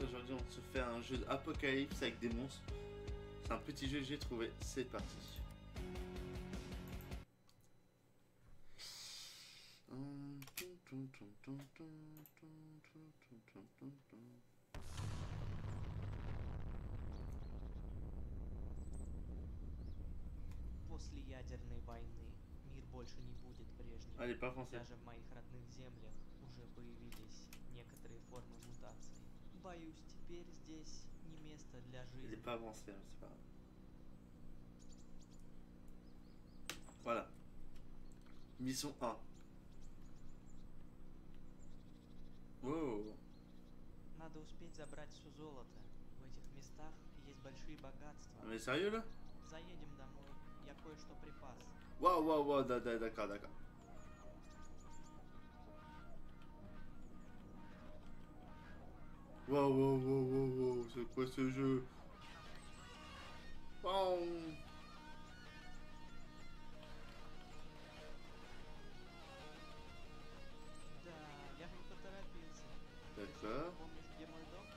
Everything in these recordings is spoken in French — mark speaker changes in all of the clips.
Speaker 1: aujourd'hui on se fait un jeu d'Apocalypse avec des monstres. C'est un petit jeu que j'ai trouvé, c'est parti.
Speaker 2: После ядерной войны мир больше не будет прежним.
Speaker 1: Allez, pas français.
Speaker 2: Даже в моих родных землях уже появились некоторые формы мутаций. Боюсь, теперь здесь не место для
Speaker 1: Il
Speaker 2: жизни.
Speaker 1: est pas avancé, hein, c'est pas grave. Voilà. Mission 1. Wow.
Speaker 2: Надо успеть забрать все золото. В этих местах есть большие богатства.
Speaker 1: Mais sérieux là?
Speaker 2: Заедем домой, я кое-что припас.
Speaker 1: Waouh, waouh, waouh, d'accord, d'accord. Waouh, waouh, waouh, waouh, waouh, c'est quoi ce jeu? Waouh.
Speaker 2: Да, я не поторопился.
Speaker 1: D'accord.
Speaker 2: Помнишь, где мой дом?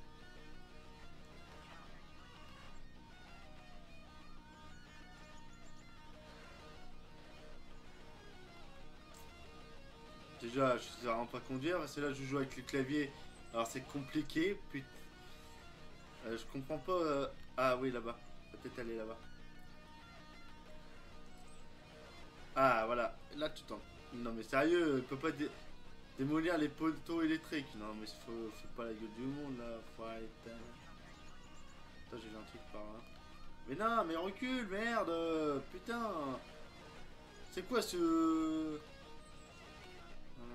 Speaker 1: Déjà, je sais vraiment pas conduire, parce que là je joue avec le clavier, alors c'est compliqué, putain. Je comprends pas. Ah oui, là-bas. Peut-être aller là-bas. Ah voilà, là tu tentes. Non mais sérieux, il peut pas démolir les poteaux électriques. Non mais faut pas la gueule du monde là, faut arrêter. Attends, j'ai vu un truc par là. Mais non, mais recule, merde. Putain. C'est quoi ce... Voilà.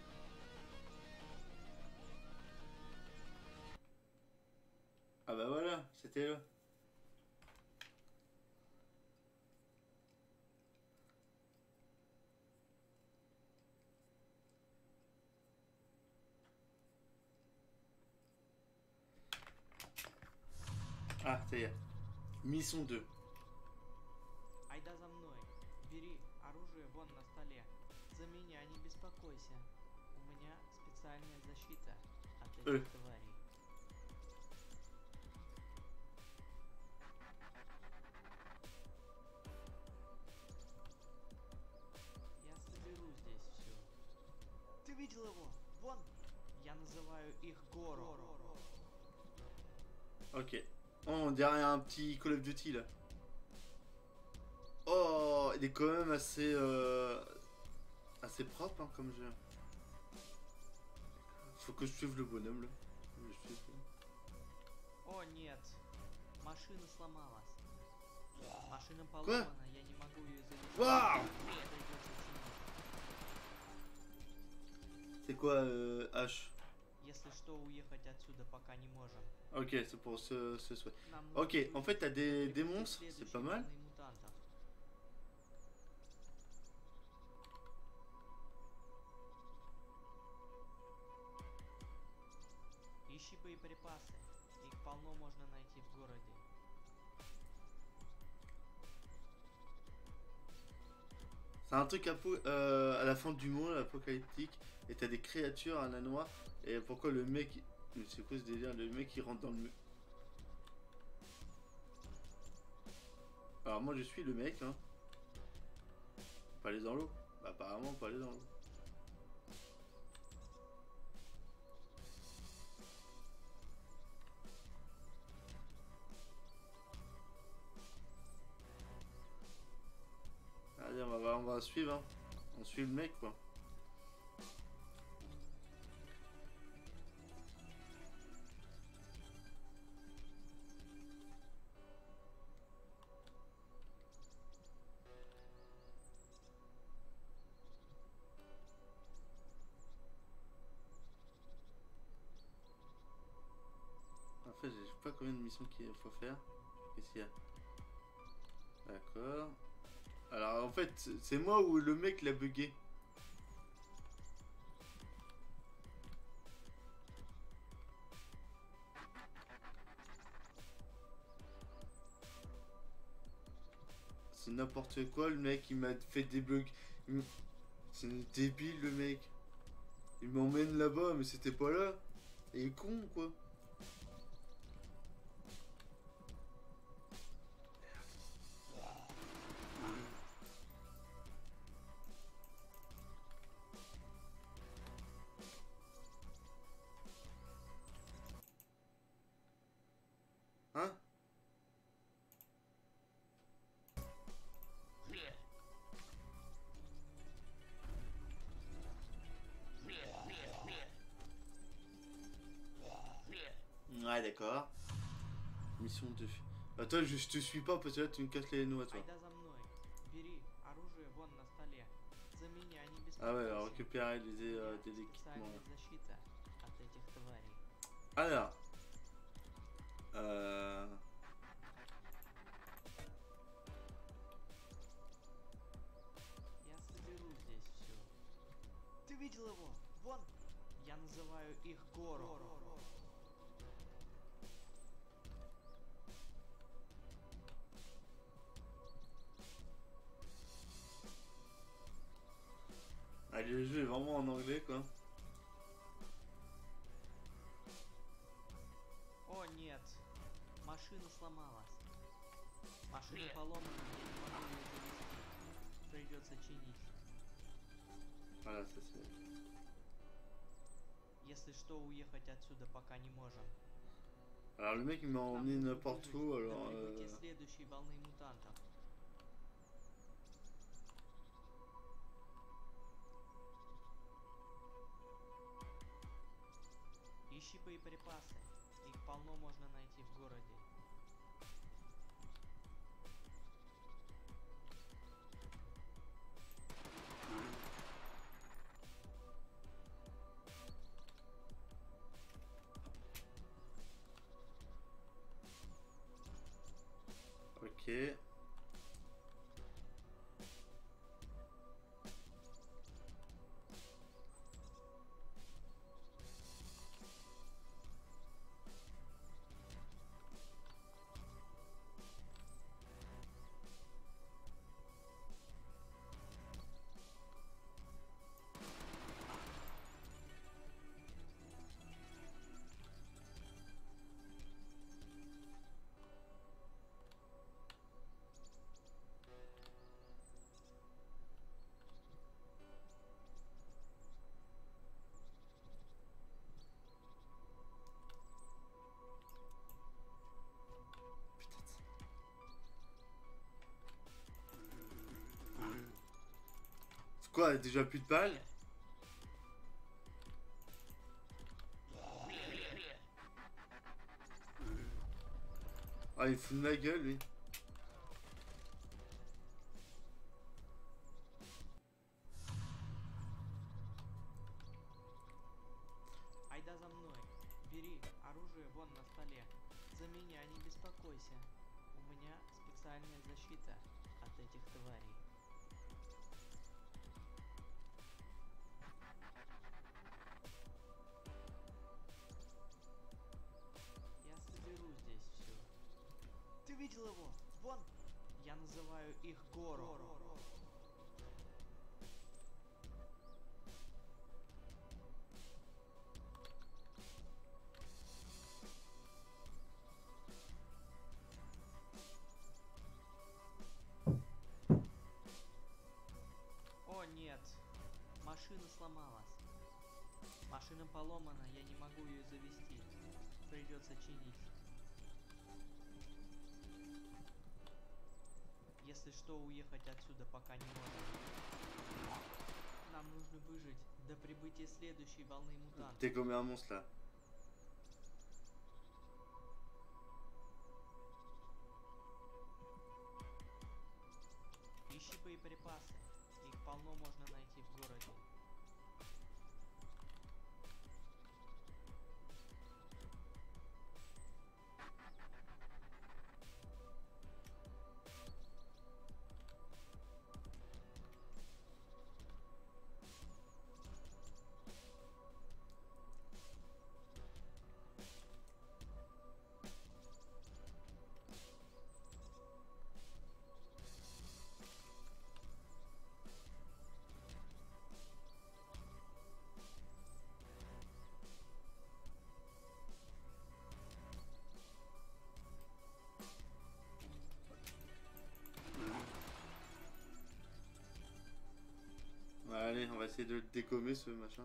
Speaker 1: Ah bah voilà, c'était là. Ah, ça y est. Mission 2.
Speaker 2: Айда за мной. Бери оружие вон на столе. За меня не беспокойся. У меня специальная защита от этих тварей. Я соберу здесь все. Ты видел его? Вон. Я называю их Горо.
Speaker 1: Ok. Oh, on dirait un petit Call of Duty là. Oh, il est quand même assez assez propre hein, comme jeu. Faut que je suive le bonhomme là. Je suive.
Speaker 2: О нет, машина сломалась. Машина поломана, я не могу ее завести.
Speaker 1: Waouh!
Speaker 2: Мне придется чинить.
Speaker 1: C'est quoi H?
Speaker 2: Если что, уехать отсюда пока не можем.
Speaker 1: Ok, c'est pour ce souhait.
Speaker 2: Нам
Speaker 1: Ok,
Speaker 2: нужно
Speaker 1: en fait t'as des
Speaker 2: выкупить
Speaker 1: monstres, c'est
Speaker 2: следующие
Speaker 1: pas mal.
Speaker 2: волны мутантов. Ищи боеприпасы. Их полно можно найти в городе.
Speaker 1: C'est un truc à la fin du monde, apocalyptique, et t'as des créatures à la noix. Et pourquoi le mec... Mais c'est quoi ce délire? Le mec il rentre dans le mur. Alors moi je suis le mec, hein. Pas aller dans l'eau. Bah apparemment pas aller dans l'eau. Allez, on va suivre, hein. On suit le mec, quoi. En fait, je sais pas combien de missions qu'il faut faire. Qu'est-ce qu'il y a? D'accord. Alors, en fait, c'est moi ou le mec l'a bugué? C'est n'importe quoi, le mec, il m'a fait des bugs. C'est débile, le mec. Il m'emmène là-bas, mais c'était pas là. Et il est con, quoi. Ah, d'accord. Mission 2. Attends, je te suis pas parce que là, tu me casses les noix, toi.
Speaker 2: Айда за мной. Бери оружие вон на столе. За меня не
Speaker 1: Ah ouais,
Speaker 2: беспокойся.
Speaker 1: alors récupérer
Speaker 2: У меня
Speaker 1: des équipements.
Speaker 2: специальная защита от этих тварей.
Speaker 1: Alors. Euh...
Speaker 2: Я соберу здесь все. Ты видел его? Вон! Я называю их Горо.
Speaker 1: Ah, le jeu est vraiment en anglais, quoi.
Speaker 2: О нет, машина сломалась. Машина поломана, я не могу ее завести. Придется чинить.
Speaker 1: Voilà, ça c'est.
Speaker 2: Если что, уехать отсюда пока не можем.
Speaker 1: Alors le mec il m'a
Speaker 2: Нам
Speaker 1: emmené
Speaker 2: нужно
Speaker 1: n'importe
Speaker 2: выжить
Speaker 1: où,
Speaker 2: до
Speaker 1: alors.
Speaker 2: прибытия следующей волны мутантов. Ищи боеприпасы. Их полно можно найти в городе.
Speaker 1: Ok. C'est quoi, déjà plus de balles? Ah, il fout de ma gueule, lui.
Speaker 2: Айда за мной. Бери оружие вон на столе. За меня не беспокойся. У меня специальная защита от этих тварей. Я соберу здесь все. Ты видел его? Вон! Я называю их Горо. О нет, машина сломалась. Машина поломана, я не могу ее завести. Придется чинить. Если что, уехать отсюда пока не можем. Нам нужно выжить до прибытия следующей волны мутантов.
Speaker 1: T'es comme un monstre là.
Speaker 2: Ищи боеприпасы. Их полно можно найти в городе.
Speaker 1: Ouais, allez, on va essayer de le décommer ce machin.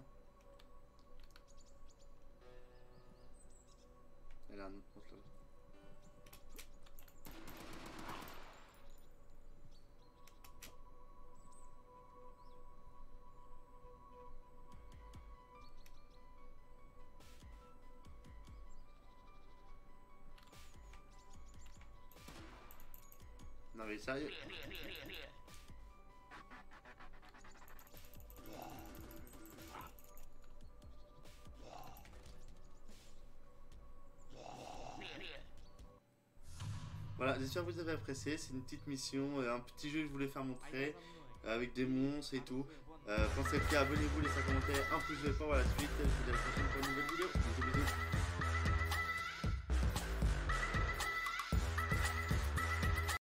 Speaker 1: Elle a un autre monstre là. Non mais sérieux. Voilà, j'espère que vous avez apprécié. C'est une petite mission, un petit jeu que je voulais faire montrer avec des monstres et tout. Pensez à abonnez-vous, laissez un commentaire, un pouce bleu pour voir la suite. Je vous dis à la prochaine pour une nouvelle vidéo. Bisous, bisous.